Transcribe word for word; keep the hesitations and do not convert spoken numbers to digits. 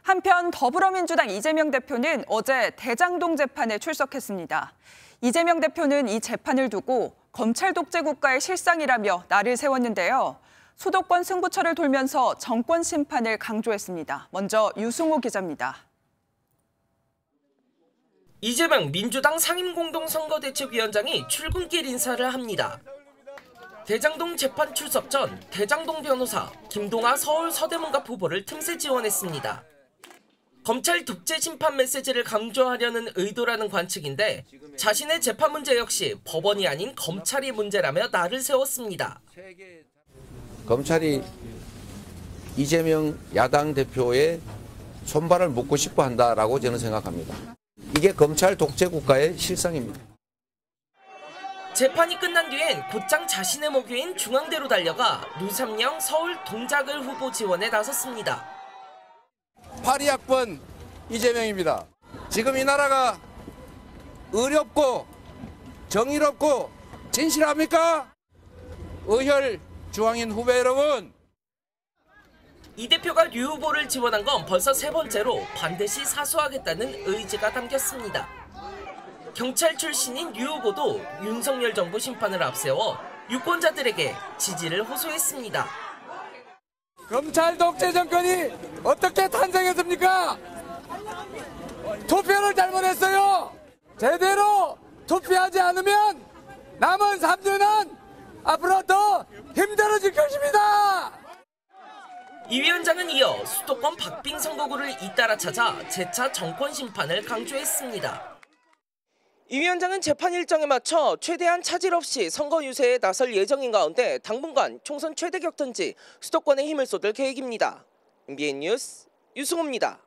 한편 더불어민주당 이재명 대표는 어제 대장동 재판에 출석했습니다. 이재명 대표는 이 재판을 두고 검찰 독재 국가의 실상이라며 날을 세웠는데요. 수도권 승부처를 돌면서 정권 심판을 강조했습니다. 먼저 유승호 기자입니다. 이재명 민주당 상임공동선거대책위원장이 출근길 인사를 합니다. 대장동 재판 출석 전 대장동 변호사 김동아 서울 서대문갑 후보를 틈새 지원했습니다. 검찰 독재 심판 메시지를 강조하려는 의도라는 관측인데 자신의 재판 문제 역시 법원이 아닌 검찰이 문제라며 날을 세웠습니다. 검찰이 이재명 야당 대표의 손발을 묶고 싶어 한다라고 저는 생각합니다. 이게 검찰 독재 국가의 실상입니다. 재판이 끝난 뒤엔 곧장 자신의 목요인 중앙대로 달려가 류삼영 서울 동작을 후보 지원에 나섰습니다. 팔십이 학번 이재명입니다. 지금 이 나라가 의롭고 정의롭고 진실합니까? 의혈 중앙인 후배 여러분. 이 대표가 류 후보를 지원한 건 벌써 세 번째로 반드시 사수하겠다는 의지가 담겼습니다. 경찰 출신인 류 후보도 윤석열 정부 심판을 앞세워 유권자들에게 지지를 호소했습니다. 검찰 독재 정권이 어떻게 탄생했습니까? 투표를 잘못했어요. 제대로 투표하지 않으면 남은 삼 주는 앞으로 더 힘들어질 것입니다. 이 위원장은 이어 수도권 박빙 선거구를 잇따라 찾아 재차 정권 심판을 강조했습니다. 이 위원장은 재판 일정에 맞춰 최대한 차질 없이 선거 유세에 나설 예정인 가운데 당분간 총선 최대 격전지 수도권에 힘을 쏟을 계획입니다. 엠비엔 뉴스 유승호입니다.